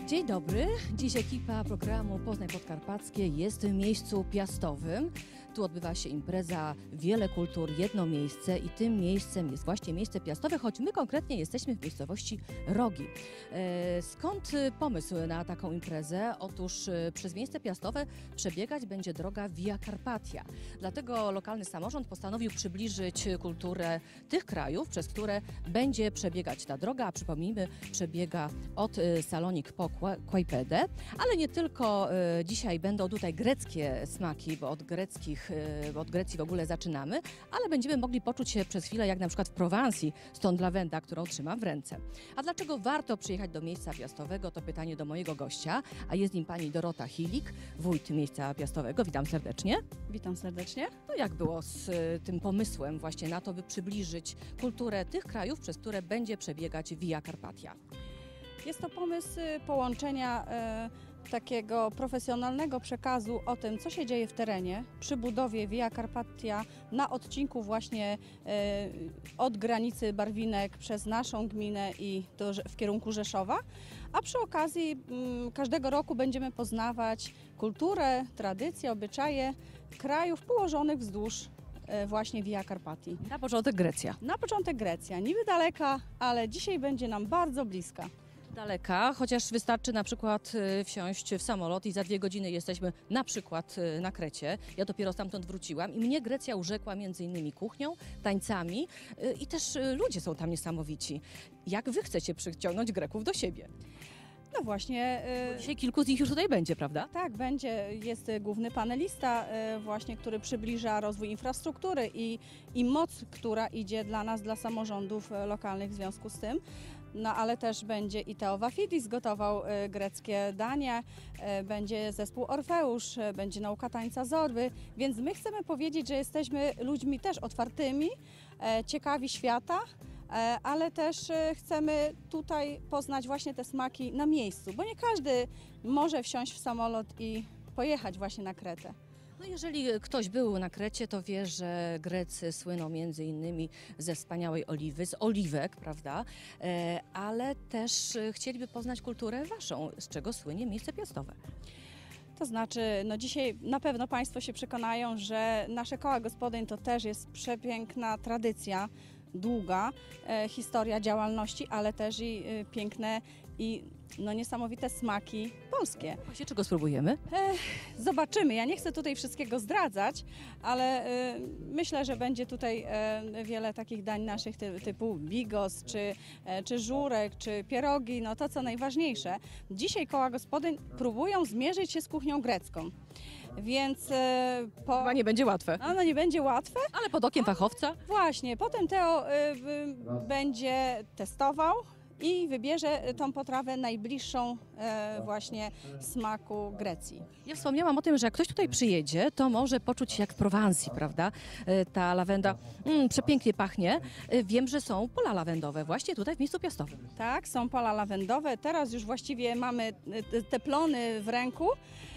Dzień dobry. Dziś ekipa programu Poznań Podkarpackie jest w miejscu piastowym. Tu odbywa się impreza Wiele Kultur, jedno miejsce i tym miejscem jest właśnie miejsce piastowe, choć my konkretnie jesteśmy w miejscowości Rogi. Skąd pomysł na taką imprezę? Otóż przez miejsce piastowe przebiegać będzie droga Via Carpatia. Dlatego lokalny samorząd postanowił przybliżyć kulturę tych krajów, przez które będzie przebiegać ta droga. A przypomnijmy, przebiega od Salonik po Klaipėdę, ale nie tylko. Dzisiaj będą tutaj greckie smaki, bo od Grecji w ogóle zaczynamy, ale będziemy mogli poczuć się przez chwilę jak na przykład w Prowansji, stąd lawenda, którą trzymam w ręce. A dlaczego warto przyjechać do miejsca piastowego? To pytanie do mojego gościa, a jest nim pani Dorota Hilik, wójt miejsca piastowego. Witam serdecznie. Witam serdecznie. No jak było z tym pomysłem właśnie na to, by przybliżyć kulturę tych krajów, przez które będzie przebiegać Via Carpatia? Jest to pomysł połączenia takiego profesjonalnego przekazu o tym, co się dzieje w terenie przy budowie Via Carpatia na odcinku właśnie od granicy Barwinek przez naszą gminę i w kierunku Rzeszowa, a przy okazji każdego roku będziemy poznawać kulturę, tradycje, obyczaje krajów położonych wzdłuż właśnie Via Carpatii. Na początek Grecja. Na początek Grecja, niby daleka, ale dzisiaj będzie nam bardzo bliska. Daleka, chociaż wystarczy na przykład wsiąść w samolot i za 2 godziny jesteśmy na przykład na Krecie. Ja dopiero stamtąd wróciłam i mnie Grecja urzekła między innymi kuchnią, tańcami i też ludzie są tam niesamowici. Jak wy chcecie przyciągnąć Greków do siebie? No właśnie. Dzisiaj kilku z nich już tutaj będzie, prawda? Tak, będzie. Jest główny panelista właśnie, który przybliża rozwój infrastruktury i moc, która idzie dla nas, dla samorządów lokalnych w związku z tym. No ale też będzie i Theo Vafidis gotował greckie dania, będzie zespół Orfeusz, będzie nauka tańca Zorby, więc my chcemy powiedzieć, że jesteśmy ludźmi też otwartymi, ciekawi świata, ale też chcemy tutaj poznać właśnie te smaki na miejscu, bo nie każdy może wsiąść w samolot i pojechać właśnie na Kretę. No jeżeli ktoś był na Krecie, to wie, że Grecy słyną między innymi ze wspaniałej oliwy, z oliwek, prawda? Ale też chcieliby poznać kulturę waszą, z czego słynie miejsce piastowe. To znaczy, no dzisiaj na pewno Państwo się przekonają, że nasze koła gospodyń to też jest przepiękna tradycja, długa historia działalności, ale też i piękne i niesamowite smaki polskie. Właśnie czego spróbujemy? Zobaczymy. Ja nie chcę tutaj wszystkiego zdradzać, ale myślę, że będzie tutaj wiele takich dań naszych typu bigos, czy żurek, czy pierogi. No to co najważniejsze. Dzisiaj koła gospodyń próbują zmierzyć się z kuchnią grecką. Więc chyba nie będzie łatwe. No nie będzie łatwe. Ale pod okiem fachowca? Właśnie. Potem Theo będzie testował i wybierze tą potrawę najbliższą właśnie smaku Grecji. Ja wspomniałam o tym, że jak ktoś tutaj przyjedzie, to może poczuć się jak w Prowansji, prawda? Ta lawenda przepięknie pachnie. Wiem, że są pola lawendowe właśnie tutaj w miejscu piastowym. Tak, są pola lawendowe. Teraz już właściwie mamy te plony w ręku.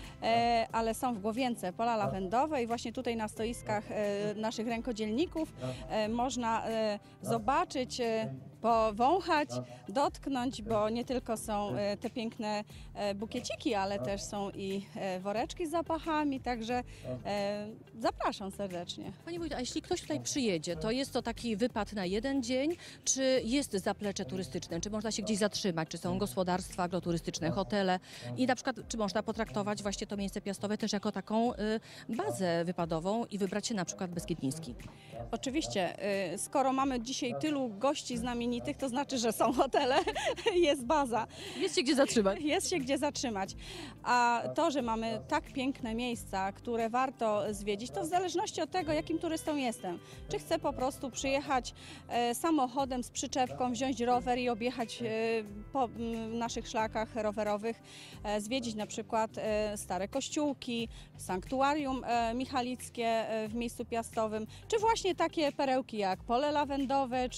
Ale są w Głowience pola lawendowe i właśnie tutaj na stoiskach naszych rękodzielników można zobaczyć, powąchać, dotknąć, bo nie tylko są te piękne bukieciki, ale też są i woreczki z zapachami, także zapraszam serdecznie. Pani wójt, a jeśli ktoś tutaj przyjedzie, to jest to taki wypad na jeden dzień, czy jest zaplecze turystyczne, czy można się gdzieś zatrzymać, czy są gospodarstwa agroturystyczne, hotele i na przykład, czy można potraktować właśnie to miejsce piastowe też jako taką bazę wypadową i wybrać się na przykład w Beskid Niski? Oczywiście, skoro mamy dzisiaj tylu gości znamienitych, to znaczy, że są hotele, jest baza. Jest się gdzie zatrzymać. Jest się gdzie zatrzymać. A to, że mamy tak piękne miejsca, które warto zwiedzić, to w zależności od tego, jakim turystą jestem. Czy chcę po prostu przyjechać samochodem z przyczepką, wziąć rower i objechać po naszych szlakach rowerowych, zwiedzić na przykład stare kościółki, sanktuarium michalickie w miejscu piastowym, czy właśnie takie perełki jak pole lawendowe,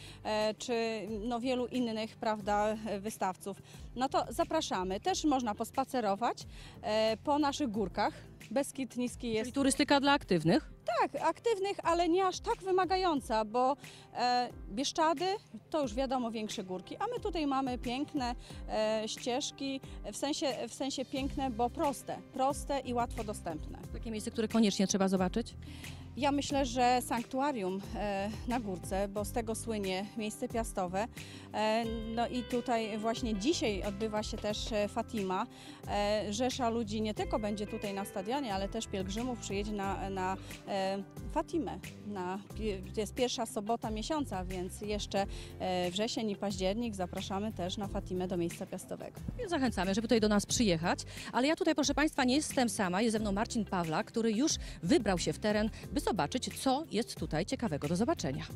czy wielu innych, prawda, wystawców. No to zapraszamy. Też można pospacerować po naszych górkach. Beskid Niski jest... Czyli turystyka dla aktywnych? Tak, aktywnych, ale nie aż tak wymagająca, bo Bieszczady to już wiadomo większe górki, a my tutaj mamy piękne ścieżki, w sensie piękne, bo proste i łatwo dostępne. Takie miejsce, które koniecznie trzeba zobaczyć? Ja myślę, że sanktuarium na Górce, bo z tego słynie miejsce piastowe. No i tutaj właśnie dzisiaj odbywa się też Fatima. Rzesza ludzi nie tylko będzie tutaj na stadionie, ale też pielgrzymów przyjedzie na Fatimę. To jest pierwsza sobota miesiąca, więc jeszcze wrzesień i październik zapraszamy też na Fatimę do miejsca piastowego. Więc zachęcamy, żeby tutaj do nas przyjechać. Ale ja tutaj, proszę Państwa, nie jestem sama. Jest ze mną Marcin Pawlak, który już wybrał się w teren, by zobaczyć, co jest tutaj ciekawego do zobaczenia.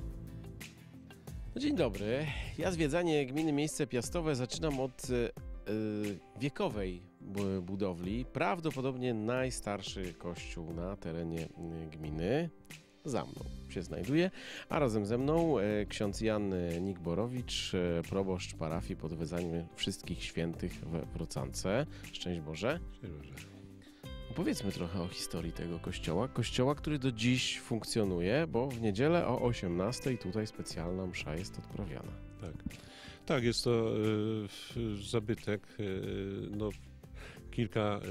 Dzień dobry. Ja zwiedzanie gminy Miejsce Piastowe zaczynam od wiekowej budowli. Prawdopodobnie najstarszy kościół na terenie gminy. Za mną się znajduje, a razem ze mną ksiądz Jan Nikborowicz, proboszcz parafii pod Wezwaniem Wszystkich Świętych we Wrocance. Szczęść Boże. Szczęść Boże. Opowiedzmy trochę o historii tego kościoła, który do dziś funkcjonuje, bo w niedzielę o 18:00 tutaj specjalna msza jest odprawiana. Tak, jest to zabytek, no, kilka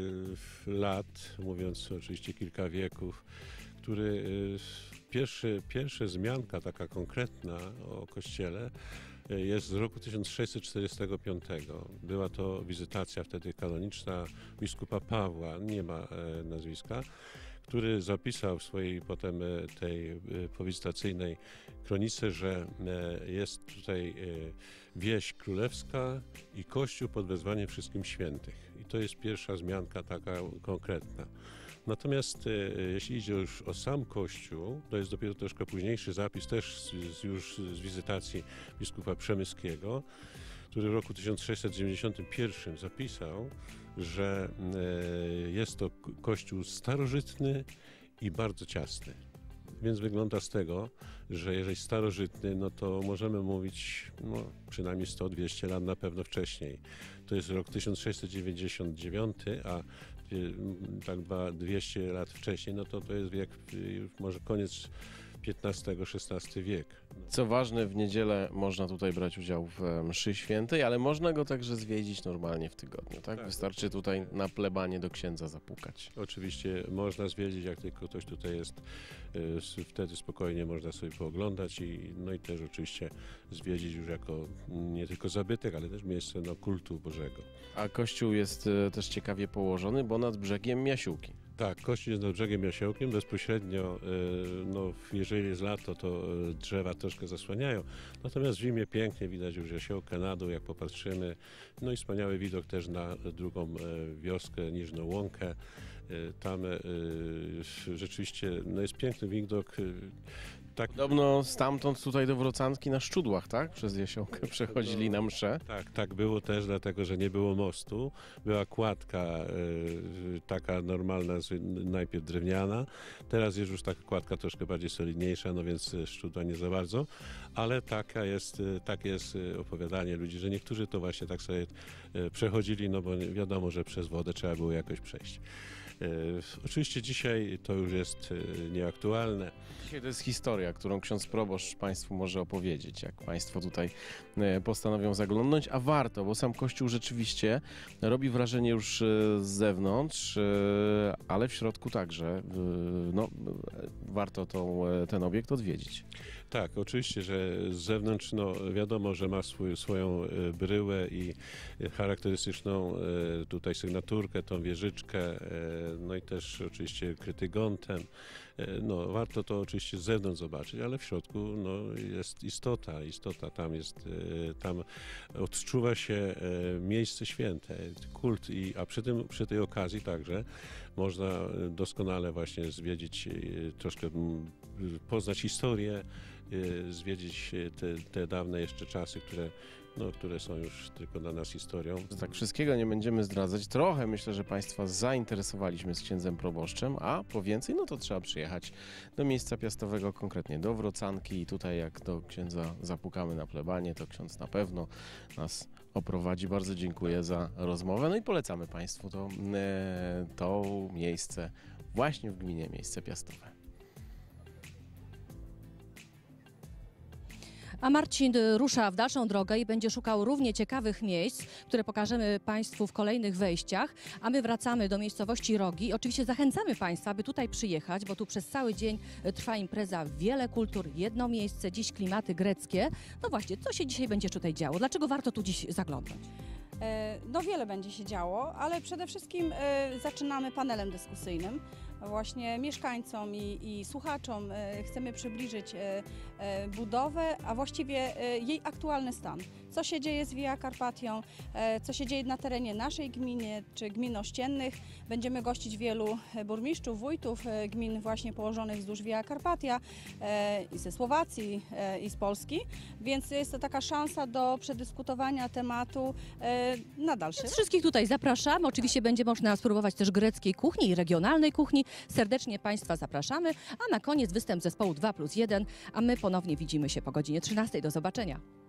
lat, mówiąc oczywiście kilka wieków, który pierwsza wzmianka taka konkretna o kościele jest z roku 1645. Była to wizytacja wtedy kanoniczna biskupa Pawła, nie ma nazwiska, który zapisał w swojej potem tej powizytacyjnej kronice, że jest tutaj wieś królewska i kościół pod wezwaniem wszystkim świętych. I to jest pierwsza wzmianka taka konkretna. Natomiast jeśli idzie już o sam kościół, to jest dopiero troszkę późniejszy zapis, też już z wizytacji biskupa Przemyskiego, który w roku 1691 zapisał, że jest to kościół starożytny i bardzo ciasny. Więc wygląda z tego, że jeżeli starożytny, no to możemy mówić przynajmniej 100-200 lat na pewno wcześniej. To jest rok 1699, a tak 200 lat wcześniej, no to jest wiek, może koniec XV-XVI wiek. Co ważne, w niedzielę można tutaj brać udział w mszy świętej, ale można go także zwiedzić normalnie w tygodniu, tak? Tak. Wystarczy tutaj na plebanie do księdza zapukać. Oczywiście można zwiedzić, jak tylko ktoś tutaj jest, wtedy spokojnie można sobie pooglądać no i też oczywiście zwiedzić już jako nie tylko zabytek, ale też miejsce kultu Bożego. A kościół jest też ciekawie położony, bo nad brzegiem Miasiłki. Tak, kościół jest nad brzegiem Jasiołkiem, bezpośrednio, jeżeli jest lato, to drzewa troszkę zasłaniają, natomiast w zimie pięknie widać już Jasiołkę na dół, jak popatrzymy, no i wspaniały widok też na drugą wioskę, Niżną Łąkę. Tam rzeczywiście jest piękny widok. Tak. Podobno stamtąd tutaj do Wrocanki na szczudłach, tak? Przez Jasiołkę przechodzili na mszę. Tak było też, dlatego że nie było mostu. Była kładka taka normalna, najpierw drewniana. Teraz jest już taka kładka troszkę bardziej solidniejsza, no więc szczudła nie za bardzo. Ale takie jest opowiadanie ludzi, że niektórzy to właśnie tak sobie przechodzili, no bo wiadomo, że przez wodę trzeba było jakoś przejść. Oczywiście dzisiaj to już jest nieaktualne. Dzisiaj to jest historia, którą ksiądz proboszcz Państwu może opowiedzieć, jak Państwo tutaj postanowią zaglądnąć, a warto, bo sam kościół rzeczywiście robi wrażenie już z zewnątrz, ale w środku także. Warto ten obiekt odwiedzić. Tak, oczywiście, że z zewnątrz wiadomo, że ma swoją bryłę i charakterystyczną tutaj sygnaturkę, tą wieżyczkę, no i też oczywiście kryty gontem. Warto to oczywiście z zewnątrz zobaczyć, ale w środku jest istota, tam odczuwa się miejsce święte, kult, a przy tej okazji także można doskonale właśnie zwiedzić, troszkę poznać historię, zwiedzić te dawne jeszcze czasy, które są już tylko dla nas historią. Tak, wszystkiego nie będziemy zdradzać. Trochę myślę, że Państwa zainteresowaliśmy z księdzem proboszczem, a po więcej, to trzeba przyjechać do miejsca piastowego, konkretnie do Wrocanki i tutaj jak do księdza zapukamy na plebanie, to ksiądz na pewno nas oprowadzi. Bardzo dziękuję za rozmowę, i polecamy Państwu to miejsce właśnie w gminie Miejsce Piastowe. A Marcin rusza w dalszą drogę i będzie szukał równie ciekawych miejsc, które pokażemy Państwu w kolejnych wejściach, a my wracamy do miejscowości Rogi. Oczywiście zachęcamy Państwa, aby tutaj przyjechać, bo tu przez cały dzień trwa impreza Wiele Kultur, jedno miejsce, dziś klimaty greckie. No właśnie, co się dzisiaj będzie tutaj działo? Dlaczego warto tu dziś zaglądać? No wiele będzie się działo, ale przede wszystkim zaczynamy panelem dyskusyjnym. Właśnie mieszkańcom i słuchaczom chcemy przybliżyć budowę, a właściwie jej aktualny stan. Co się dzieje z Via Carpatią, co się dzieje na terenie naszej gminy czy gmin ościennych. Będziemy gościć wielu burmistrzów, wójtów gmin właśnie położonych wzdłuż Via Carpatia i ze Słowacji, i z Polski, więc jest to taka szansa do przedyskutowania tematu na dalszy. Więc wszystkich tutaj zapraszamy. Oczywiście będzie można spróbować też greckiej kuchni i regionalnej kuchni. Serdecznie Państwa zapraszamy, a na koniec występ zespołu 2+1, a my ponownie widzimy się po godzinie 13. Do zobaczenia.